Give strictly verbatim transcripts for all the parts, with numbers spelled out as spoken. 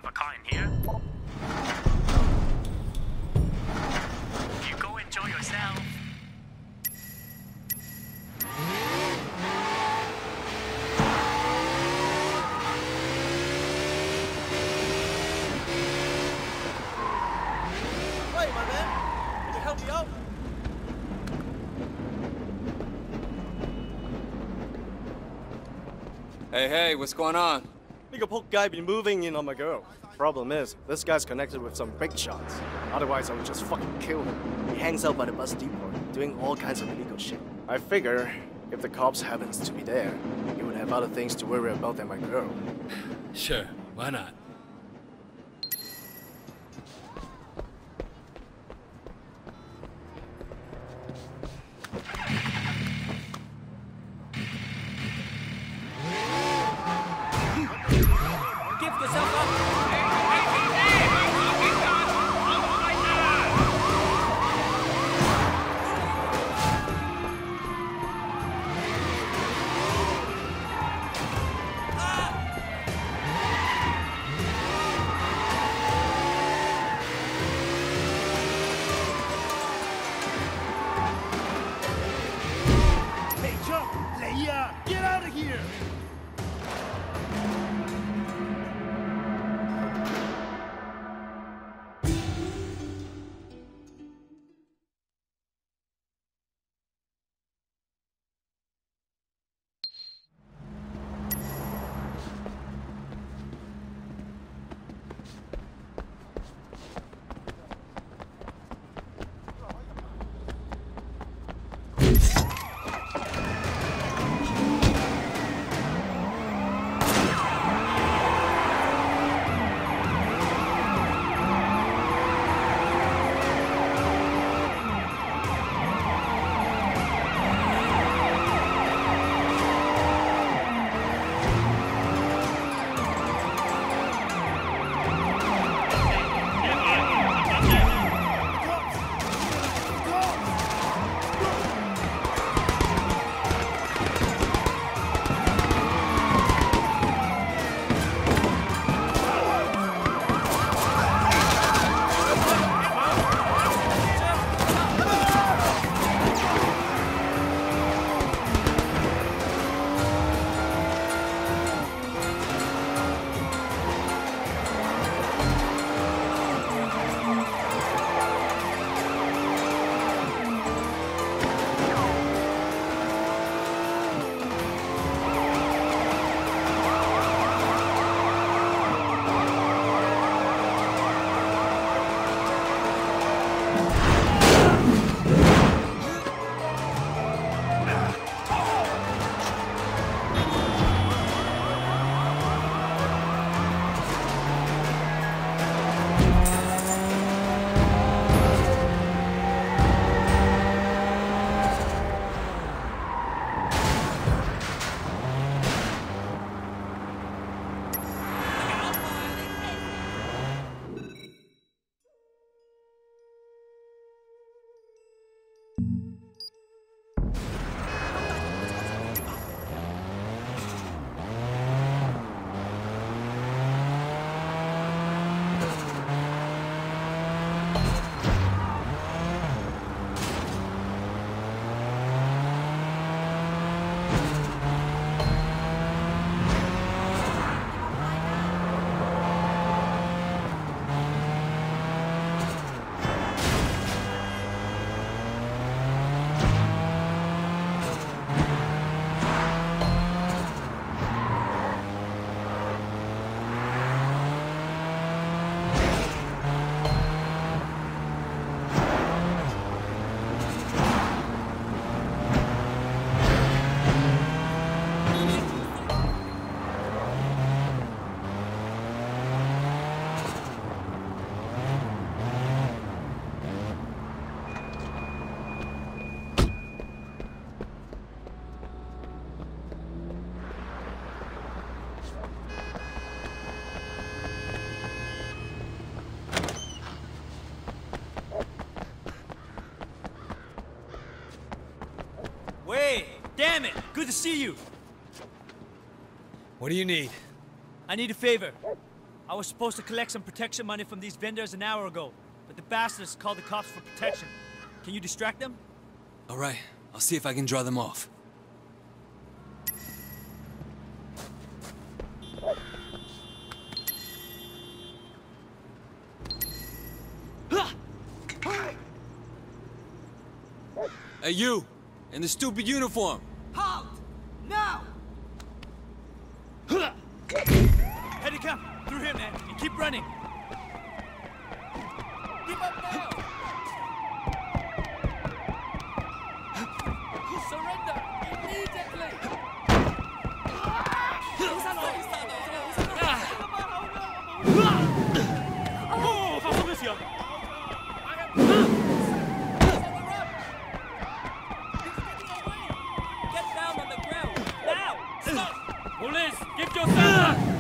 have a car in here? You go enjoy yourself. Hey, my man. Can you help me out? Hey, hey, what's going on? Nigga Poke guy been moving in on my girl. Problem is, this guy's connected with some big shots. Otherwise, I would just fucking kill him. He hangs out by the bus depot, doing all kinds of illegal shit. I figure, if the cops happens to be there, he would have other things to worry about than my girl. Sure, why not? Get out of here! Damn it! Good to see you! What do you need? I need a favor. I was supposed to collect some protection money from these vendors an hour ago, but the bastards called the cops for protection. Can you distract them? All right, I'll see if I can draw them off. Hey, you! In the stupid uniform! Halt! Now! Head come through here, man, and keep running. Give up now! Surrender immediately! Oh, was ist hier? Get down on the ground! Now! Stop! Police, give yourself up!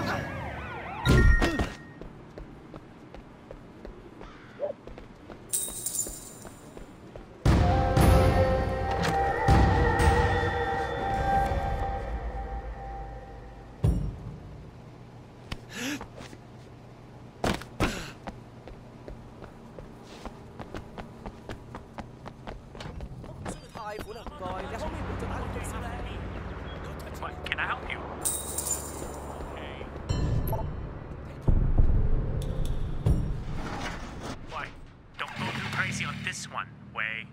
What? Can I help you? Why? Don't go too crazy on this one, Wei.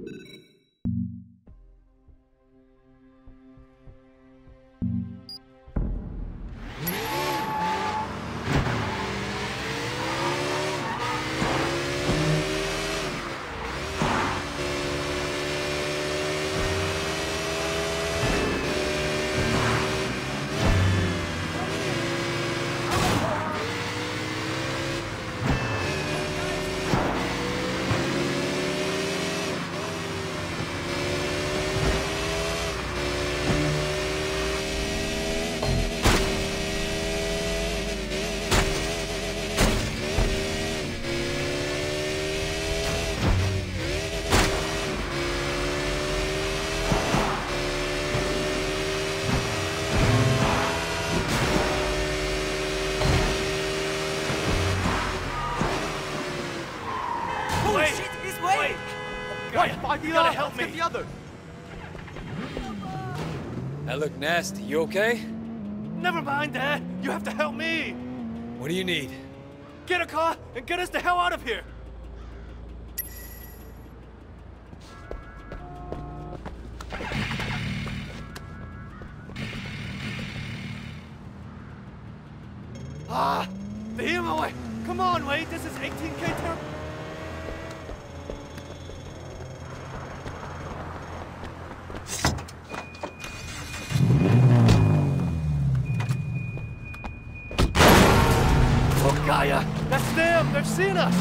You gotta help me. Get the other. That look nasty. You okay? Never mind that. You have to help me. What do you need? Get a car and get us the hell out of here. Ah, the Himo way. Come on, Wade. This is eighteen K ter- Oh, Gaia! That's them! They've seen us!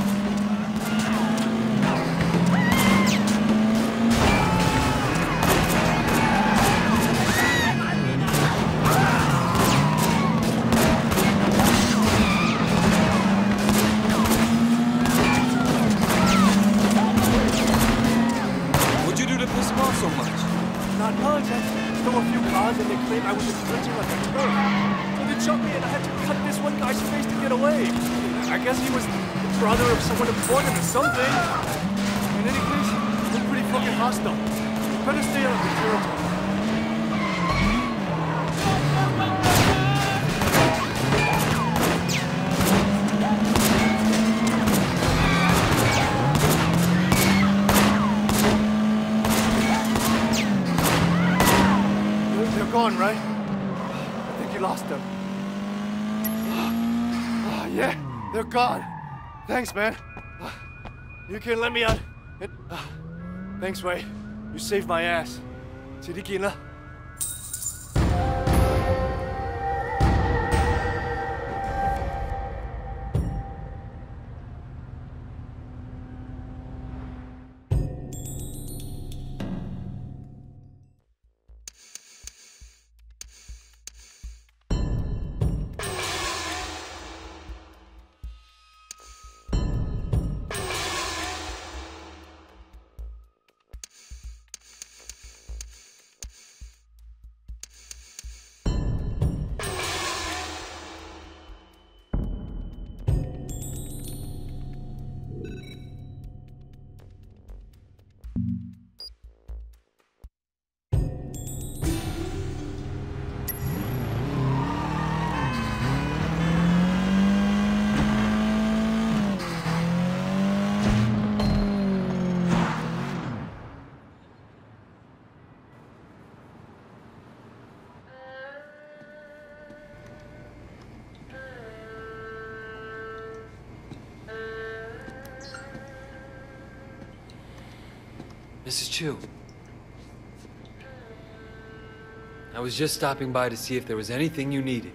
What'd you do to piss them off so much? Not much. I stole a few cars and they claimed I was infringing on their turf. So they shot me and I had to cut this one guy's face to get away. I guess he was the brother of someone important or something. In any case, they're pretty fucking hostile. You better stay out of the territory. They're gone, right? I think you lost them. Oh, yeah, they're gone. Thanks, man. You can let me out. It, uh, thanks, Wei. You saved my ass. Sirikin la. Missus Chu. I was just stopping by to see if there was anything you needed.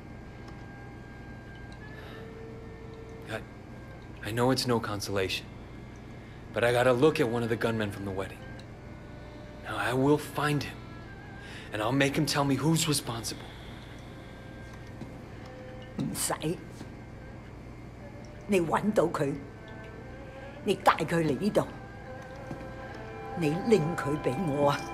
I, I know it's no consolation, but I gotta look at one of the gunmen from the wedding. Now, I will find him, and I'll make him tell me who's responsible. 唔使，你揾到佢，你帶佢嚟呢度，你拎佢俾我啊！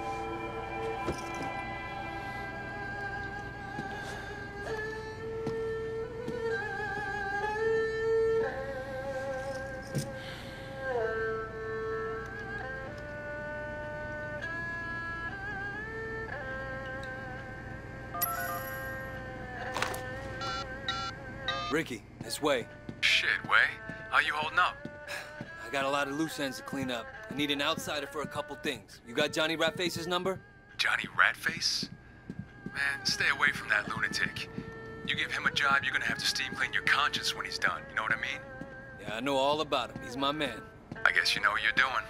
Ricky, this way. Shit, Wei. How you holding up? I got a lot of loose ends to clean up. I need an outsider for a couple things. You got Johnny Ratface's number? Johnny Ratface? Man, stay away from that lunatic. You give him a job, you're gonna have to steam clean your conscience when he's done. You know what I mean? Yeah, I know all about him. He's my man. I guess you know what you're doing.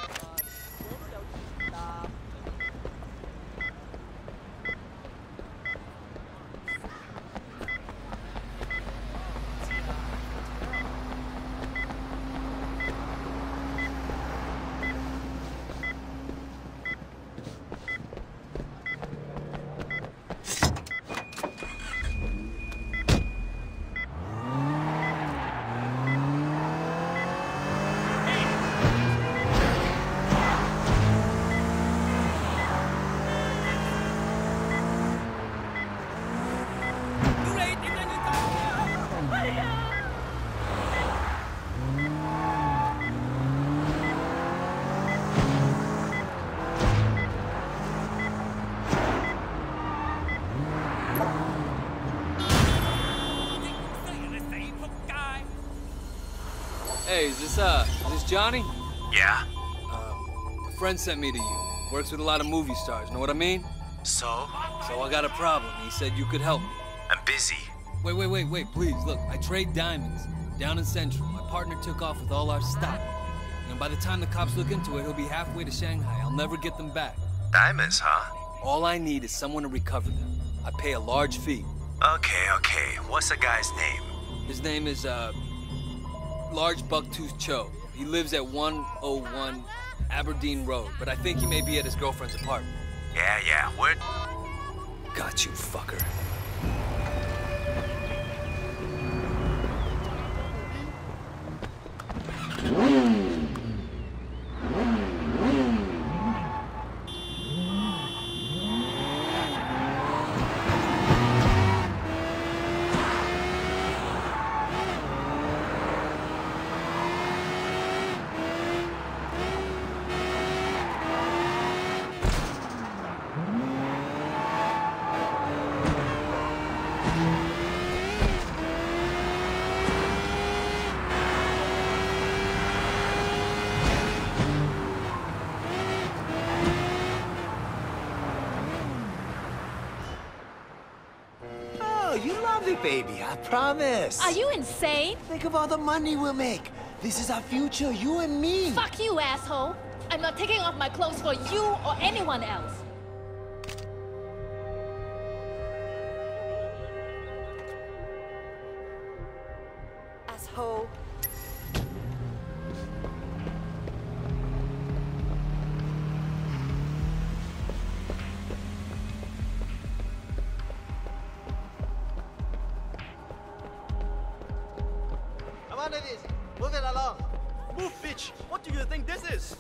Hey, is this, uh, is this Johnny? Yeah? Uh, a friend sent me to you. Works with a lot of movie stars, know what I mean? So? So I got a problem. He said you could help me. I'm busy. Wait, wait, wait, wait, please. Look, I trade diamonds. Down in Central, my partner took off with all our stock. And by the time the cops look into it, he'll be halfway to Shanghai. I'll never get them back. Diamonds, huh? All I need is someone to recover them. I pay a large fee. Okay, okay. What's the guy's name? His name is, uh, Large Bucktooth Cho. He lives at one oh one Aberdeen Road, but I think he may be at his girlfriend's apartment. Yeah, yeah. Where? Got you, fucker. You love it, baby, I promise. Are you insane? Think of all the money we'll make. This is our future, you and me. Fuck you, asshole. I'm not taking off my clothes for you or anyone else. Asshole. Come on, ladies. Move it along. Move, bitch. What do you think this is?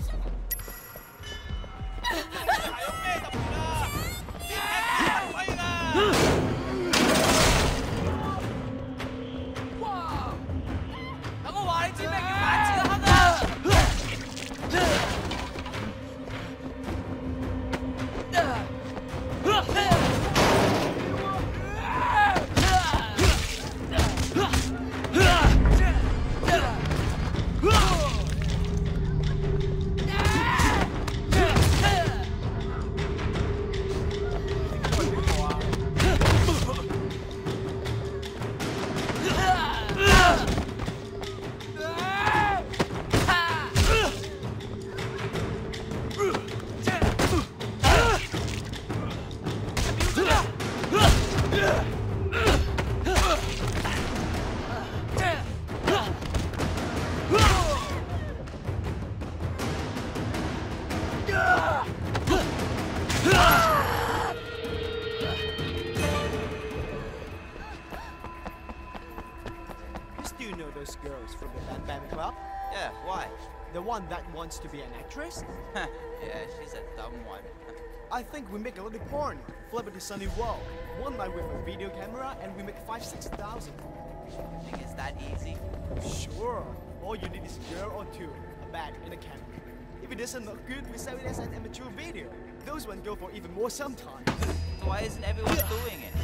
fan club? Yeah, why? The one that wants to be an actress? Yeah, she's a dumb one. I think we make a little porn, flip it to sunny world. One night with a video camera and we make five, six thousand. Think it's that easy? Sure. All you need is a girl or two, a bed and a camera. If it doesn't look good, we sell it as an amateur video. Those ones go for even more sometimes. So why isn't everyone doing it?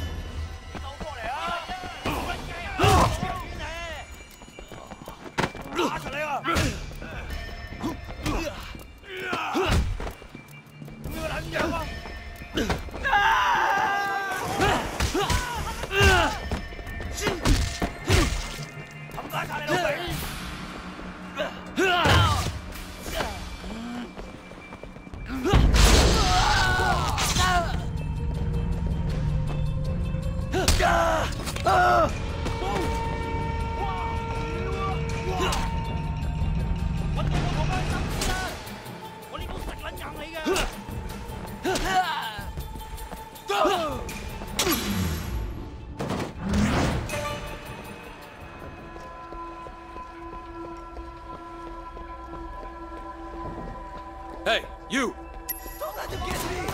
Hey, you! Don't let them get me!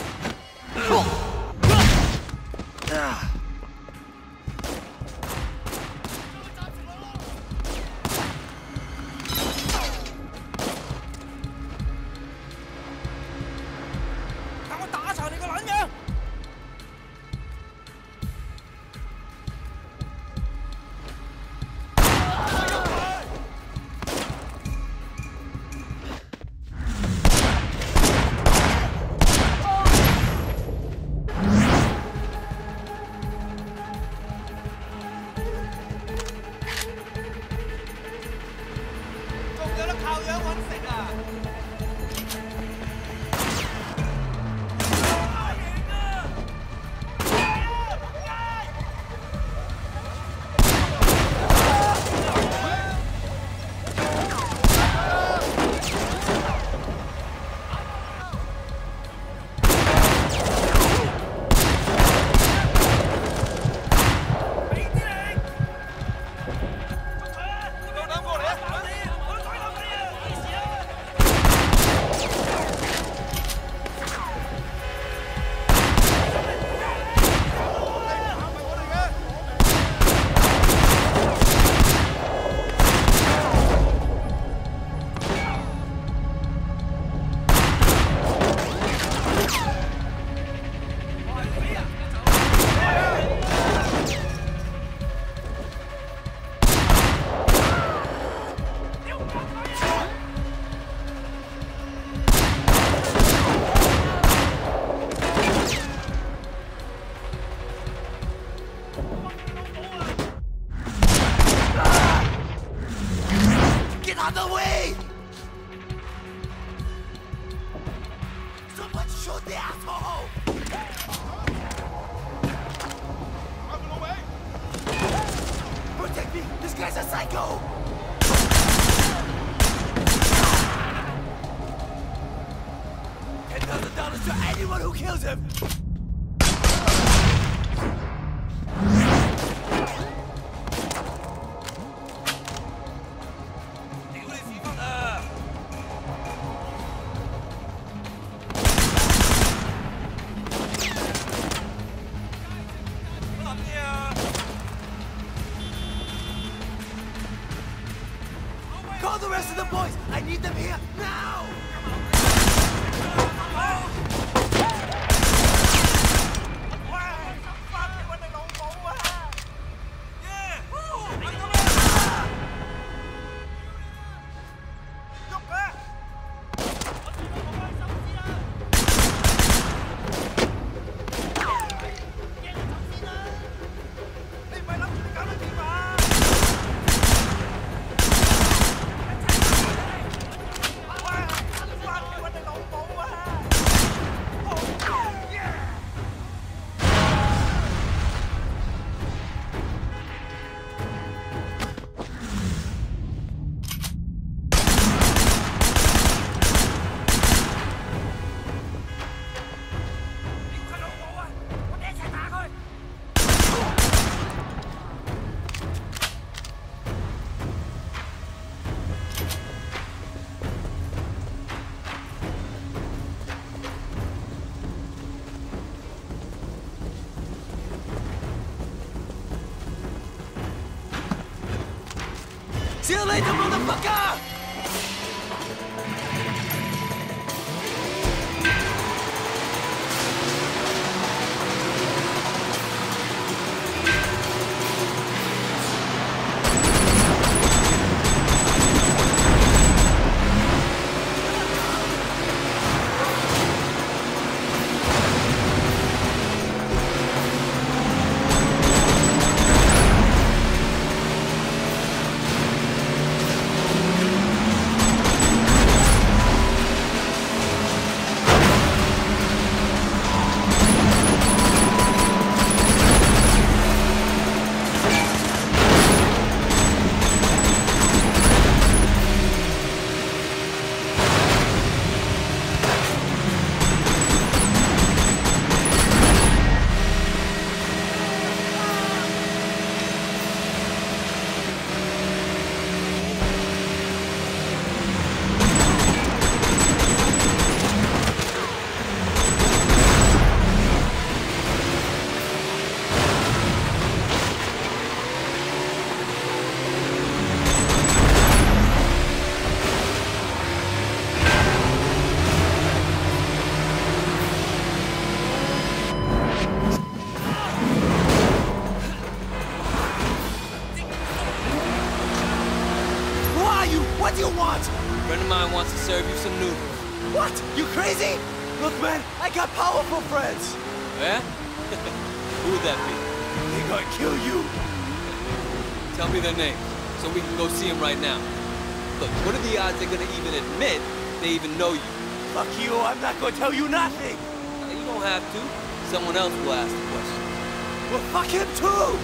Get out of the way! Someone shoot the asshole! Out of the way! Protect me! This guy's a psycho! ten thousand dollars to anyone who kills him! Call the rest of the boys! I need them here now! See you later, motherfucker! What do you want? A friend of mine wants to serve you some noodles. What? You crazy? Look, man, I got powerful friends. Yeah? Who would that be? They're gonna kill you. Tell me their names, so we can go see them right now. Look, what are the odds they're gonna even admit they even know you? Fuck you, I'm not gonna tell you nothing. Uh, you don't have to. Someone else will ask the question. Well, fuck him too!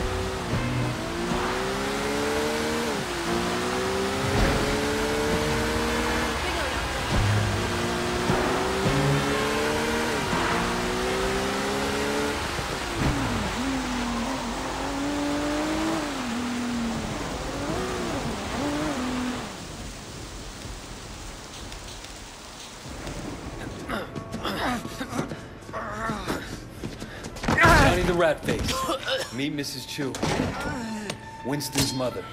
Johnny the Rat Face. Meet Missus Chu. Winston's mother.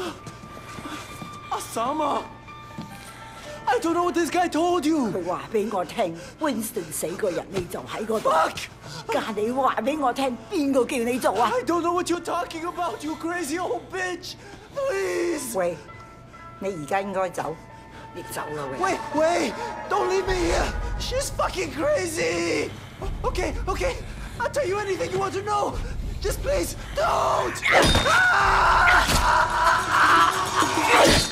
Osama! I don't know what this guy told you! 佢話俾我聽 ，Winston 死個人你就喺嗰度。 Fuck! 而家你話俾我聽，邊個叫你做啊？ I don't know what you're talking about, you crazy old bitch! Please! 喂，你而家應該走，你走啦喂。 Wait, wait! Don't leave me here! She's fucking crazy! Okay, okay. I'll tell you anything you want to know. Just please, don't!